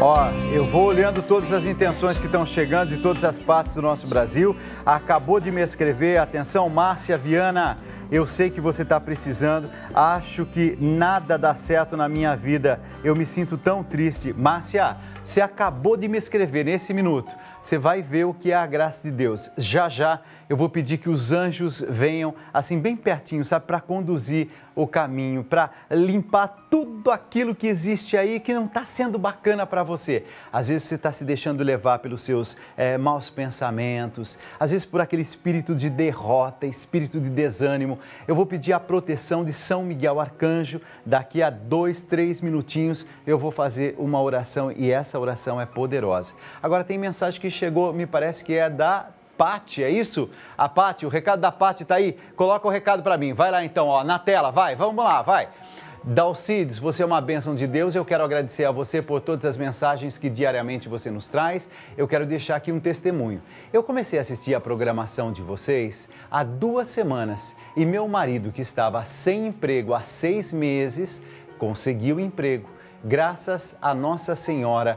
Ó, eu vou olhando todas as intenções que estão chegando de todas as partes do nosso Brasil. Acabou de me escrever, atenção, Márcia Viana, eu sei que você está precisando, acho que nada dá certo na minha vida, eu me sinto tão triste. Márcia, você acabou de me escrever nesse minuto, você vai ver o que é a graça de Deus. Já já eu vou pedir que os anjos venham assim bem pertinho, sabe, para conduzir o caminho, para limpar tudo aquilo que existe aí que não está sendo bacana para você. Às vezes você está se deixando levar pelos seus maus pensamentos, às vezes por aquele espírito de derrota, espírito de desânimo. Eu vou pedir a proteção de São Miguel Arcanjo. Daqui a 2, 3 minutinhos eu vou fazer uma oração e essa oração é poderosa. Agora tem mensagem que chegou, me parece que é da Pati, é isso? A Pati, o recado da Pati está aí? Coloca o recado para mim, vai lá então, ó, na tela, vai, vamos lá, vai. Dalcides, você é uma bênção de Deus, eu quero agradecer a você por todas as mensagens que diariamente você nos traz. Eu quero deixar aqui um testemunho. Eu comecei a assistir a programação de vocês há 2 semanas e meu marido, que estava sem emprego há 6 meses, conseguiu emprego. Graças a Nossa Senhora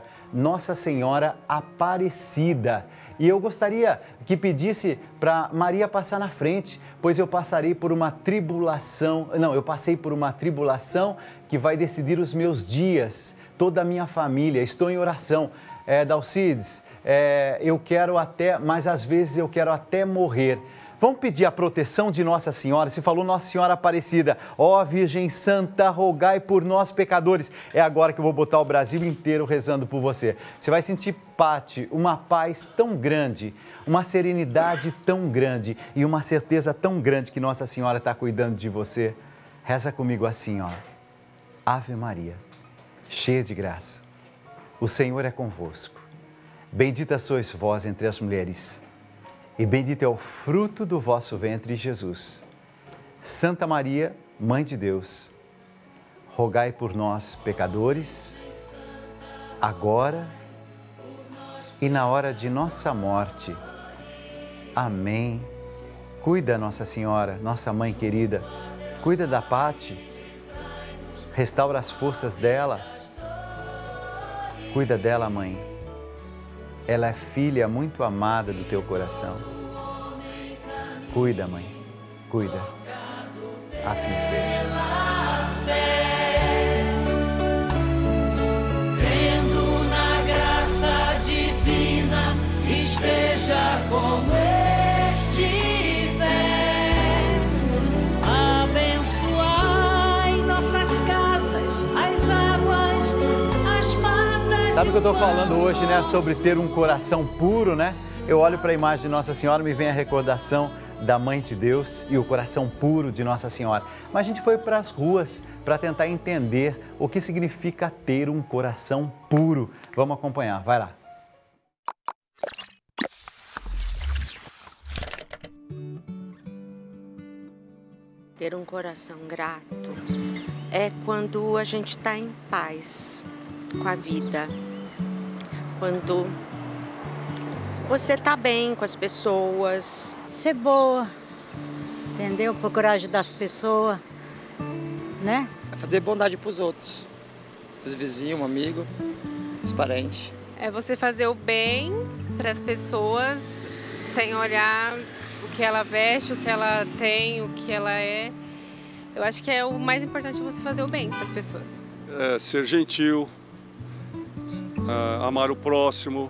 Aparecida. E eu gostaria que pedisse para Maria passar na frente, pois eu passei por uma tribulação que vai decidir os meus dias, toda a minha família, estou em oração. Dalcides, eu quero até, mas às vezes eu quero até morrer. Vamos pedir a proteção de Nossa Senhora. Se falou Nossa Senhora Aparecida, ó Virgem Santa, rogai por nós pecadores. É agora que eu vou botar o Brasil inteiro rezando por você. Você vai sentir, Pati, uma paz tão grande, uma serenidade tão grande e uma certeza tão grande que Nossa Senhora está cuidando de você. Reza comigo assim, ó. Ave Maria, cheia de graça, o Senhor é convosco. Bendita sois vós entre as mulheres, e bendito é o fruto do vosso ventre, Jesus. Santa Maria, Mãe de Deus, rogai por nós, pecadores, agora e na hora de nossa morte. Amém. Cuida, Nossa Senhora, nossa Mãe querida, cuida da Pati, restaura as forças dela, cuida dela, Mãe. Ela é filha muito amada do teu coração. Cuida, Mãe, cuida. Assim seja. Crendo na graça divina, esteja como estiver. Abençoai nossas casas, as águas, as matas. Sabe o que eu estou falando hoje, né? Sobre ter um coração puro, né? Eu olho para a imagem de Nossa Senhora, me vem a recordação da Mãe de Deus e o coração puro de Nossa Senhora. Mas a gente foi para as ruas para tentar entender o que significa ter um coração puro. Vamos acompanhar, vai lá. Ter um coração grato é quando a gente está em paz com a vida, quando você está bem com as pessoas. Ser boa, entendeu? Procurar ajudar as pessoas, né? É fazer bondade para os outros, para os vizinhos, um amigo, os parentes. É você fazer o bem para as pessoas sem olhar o que ela veste, o que ela tem, o que ela é. Eu acho que é o mais importante, você fazer o bem para as pessoas. Ser gentil, amar o próximo,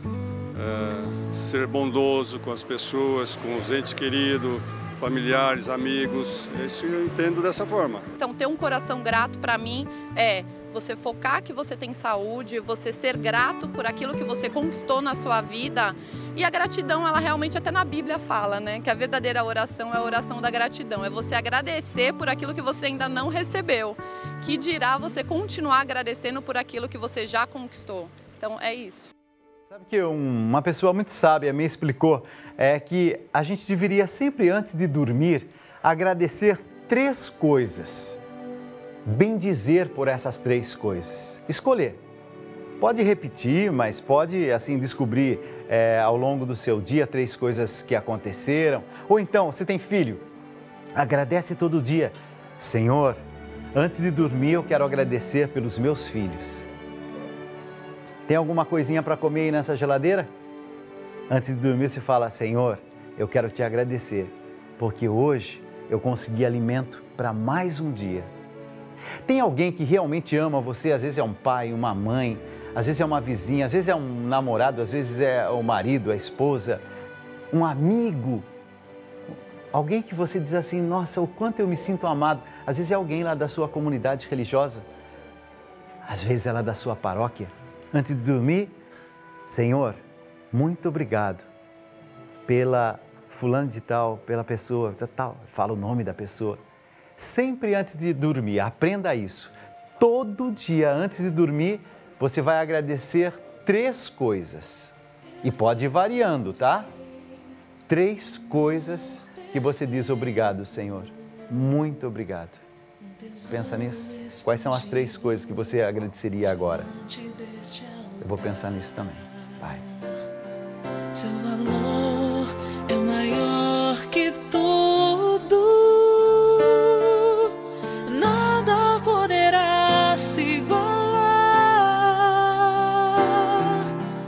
ser bondoso com as pessoas, com os entes queridos, familiares, amigos. Isso eu entendo dessa forma. Então, ter um coração grato para mim é você focar que você tem saúde, você ser grato por aquilo que você conquistou na sua vida. E a gratidão, ela realmente até na Bíblia fala, né? Que a verdadeira oração é a oração da gratidão. É você agradecer por aquilo que você ainda não recebeu. Que dirá você continuar agradecendo por aquilo que você já conquistou. Então, é isso. Sabe que uma pessoa muito sábia me explicou que a gente deveria sempre, antes de dormir, agradecer 3 coisas. Bendizer por essas 3 coisas. Escolher. Pode repetir, mas pode assim descobrir ao longo do seu dia 3 coisas que aconteceram. Ou então, você tem filho, agradece todo dia. Senhor, antes de dormir eu quero agradecer pelos meus filhos. Tem alguma coisinha para comer aí nessa geladeira? Antes de dormir, você fala: Senhor, eu quero te agradecer, porque hoje eu consegui alimento para mais um dia. Tem alguém que realmente ama você? Às vezes é um pai, uma mãe, às vezes é uma vizinha, às vezes é um namorado, às vezes é o marido, a esposa, um amigo. Alguém que você diz assim: nossa, o quanto eu me sinto amado. Às vezes é alguém lá da sua comunidade religiosa, às vezes é lá da sua paróquia. Antes de dormir, Senhor, muito obrigado pela fulano de tal, pela pessoa, tal, fala o nome da pessoa. Sempre antes de dormir, aprenda isso. Todo dia antes de dormir, você vai agradecer 3 coisas. E pode ir variando, tá? 3 coisas que você diz: obrigado, Senhor. Muito obrigado. Pensa nisso. Quais são as 3 coisas que você agradeceria agora? Eu vou pensar nisso também. Vai. Seu amor é maior que tudo, nada poderá se igualar.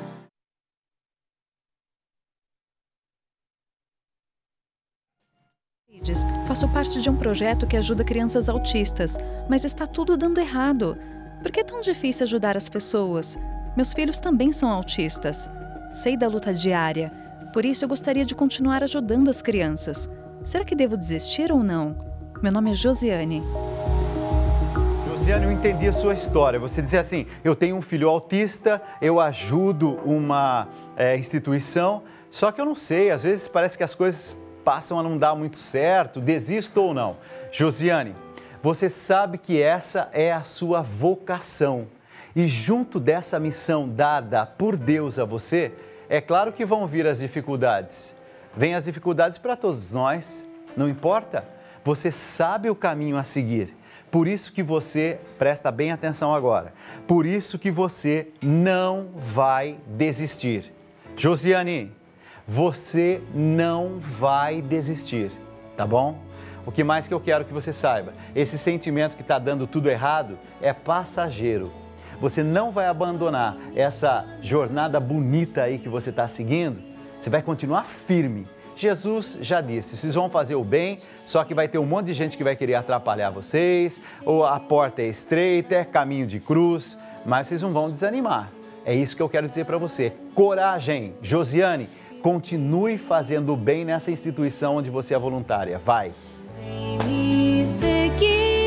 Faço parte de um projeto que ajuda crianças autistas, mas está tudo dando errado. Por que é tão difícil ajudar as pessoas? Meus filhos também são autistas. Sei da luta diária, por isso eu gostaria de continuar ajudando as crianças. Será que devo desistir ou não? Meu nome é Josiane. Josiane, eu entendi a sua história. Você dizia assim: eu tenho um filho autista, eu ajudo uma instituição, só que eu não sei, às vezes parece que as coisas passam a não dar muito certo, desisto ou não. Josiane, você sabe que essa é a sua vocação. E junto dessa missão dada por Deus a você, é claro que vão vir as dificuldades. Vêm as dificuldades para todos nós, não importa. Você sabe o caminho a seguir. Por isso que você, presta bem atenção agora, por isso que você não vai desistir. Josiane, você não vai desistir, tá bom? O que mais que eu quero que você saiba? Esse sentimento que está dando tudo errado é passageiro. Você não vai abandonar essa jornada bonita aí que você está seguindo. Você vai continuar firme. Jesus já disse: vocês vão fazer o bem, só que vai ter um monte de gente que vai querer atrapalhar vocês, ou a porta é estreita, é caminho de cruz, mas vocês não vão desanimar. É isso que eu quero dizer para você. Coragem, Josiane, continue fazendo o bem nessa instituição onde você é voluntária. Vai! Vem me seguir,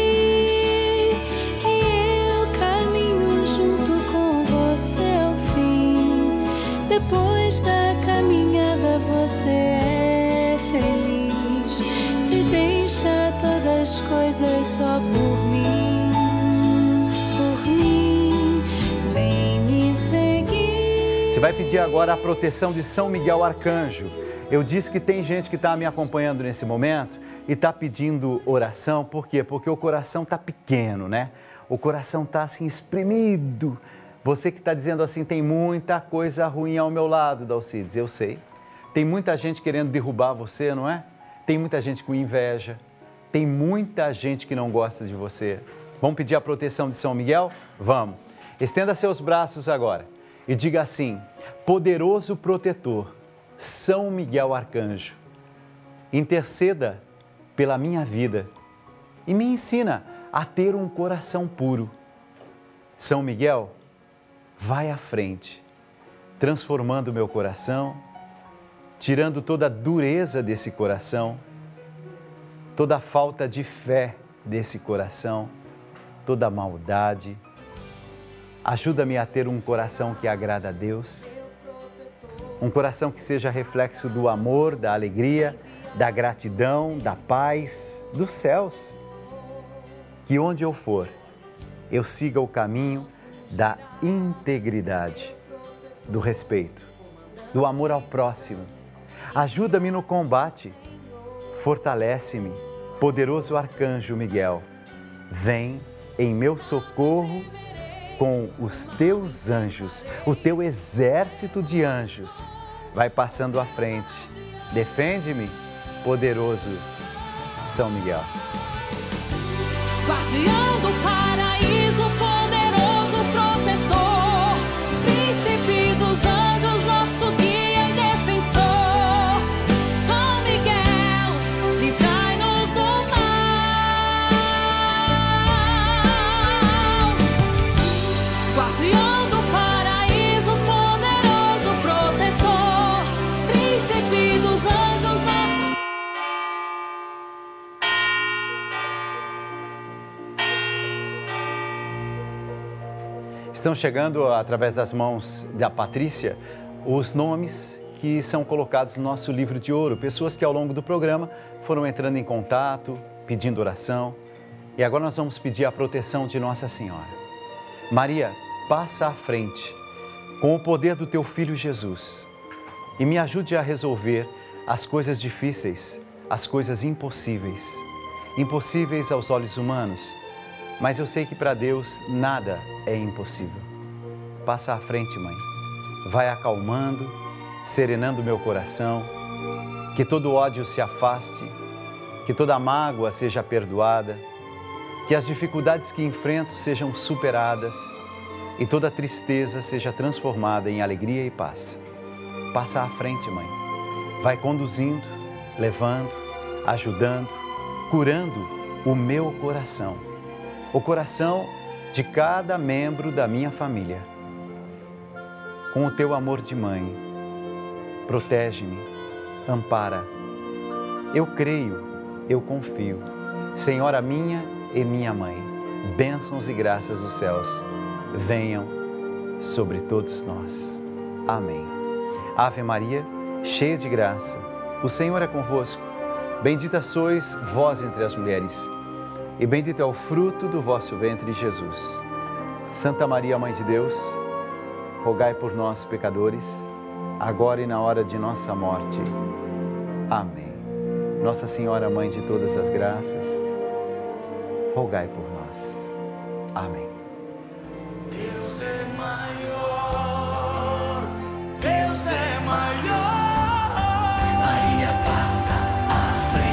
que eu caminho junto com você ao fim. Depois da caminhada você é feliz. Se deixa todas as coisas só por mim, vem me seguir. Você vai pedir agora a proteção de São Miguel Arcanjo. Eu disse que tem gente que está me acompanhando nesse momento e está pedindo oração. Por quê? Porque o coração está pequeno, né? O coração está assim espremido. Você que está dizendo assim: tem muita coisa ruim ao meu lado, Dalcides, eu sei. Tem muita gente querendo derrubar você, não é? Tem muita gente com inveja. Tem muita gente que não gosta de você. Vamos pedir a proteção de São Miguel? Vamos. Estenda seus braços agora e diga assim: poderoso protetor, São Miguel Arcanjo, interceda pela minha vida e me ensina a ter um coração puro. São Miguel, vai à frente, transformando o meu coração, tirando toda a dureza desse coração, toda a falta de fé desse coração, toda a maldade. Ajuda-me a ter um coração que agrada a Deus, um coração que seja reflexo do amor, da alegria, da gratidão, da paz, dos céus. Que onde eu for, eu siga o caminho da integridade, do respeito, do amor ao próximo. Ajuda-me no combate, fortalece-me, poderoso Arcanjo Miguel. Vem em meu socorro com os teus anjos, o teu exército de anjos. Vai passando à frente. Defende-me, poderoso São Miguel. Guardião do paraíso, poderoso protetor, Estão chegando, através das mãos da Patrícia, os nomes que são colocados no nosso livro de ouro. Pessoas que ao longo do programa foram entrando em contato, pedindo oração. E agora nós vamos pedir a proteção de Nossa Senhora. Maria, passa à frente com o poder do teu Filho Jesus e me ajude a resolver as coisas difíceis, as coisas impossíveis. Impossíveis aos olhos humanos, mas eu sei que para Deus nada é impossível. Passa à frente, Mãe. Vai acalmando, serenando meu coração, que todo ódio se afaste, que toda mágoa seja perdoada, que as dificuldades que enfrento sejam superadas e toda tristeza seja transformada em alegria e paz. Passa à frente, Mãe. Vai conduzindo, levando, ajudando, curando o meu coração, o coração de cada membro da minha família. Com o teu amor de mãe, protege-me, ampara. Eu creio, eu confio. Senhora minha e minha mãe, bênçãos e graças dos céus venham sobre todos nós. Amém. Ave Maria, cheia de graça, o Senhor é convosco. Bendita sois vós entre as mulheres, e bendito é o fruto do vosso ventre, Jesus. Santa Maria, Mãe de Deus, rogai por nós, pecadores, agora e na hora de nossa morte. Amém. Nossa Senhora, Mãe de todas as graças, rogai por nós. Amém. Deus é maior, Deus é maior. Maria passa à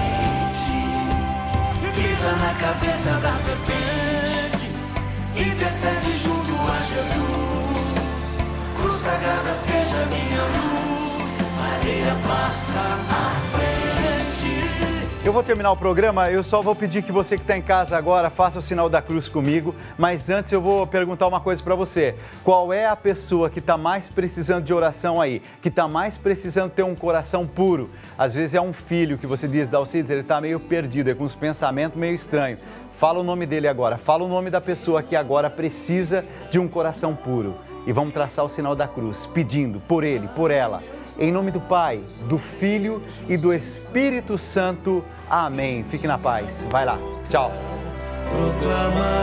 frente, pisa na cabeça da serpente, intercede junto a Jesus. Cruz sagrada seja minha luz, Maria passa à frente. Eu vou terminar o programa, eu só vou pedir que você que está em casa agora faça o sinal da cruz comigo, mas antes eu vou perguntar uma coisa para você. Qual é a pessoa que está mais precisando de oração aí? Que está mais precisando ter um coração puro? Às vezes é um filho que você diz, Dalcides, ele está meio perdido, é com uns pensamentos meio estranhos. Fala o nome dele agora, fala o nome da pessoa que agora precisa de um coração puro. E vamos traçar o sinal da cruz, pedindo por ele, por ela. Em nome do Pai, do Filho e do Espírito Santo. Amém. Fique na paz. Vai lá. Tchau. Proclama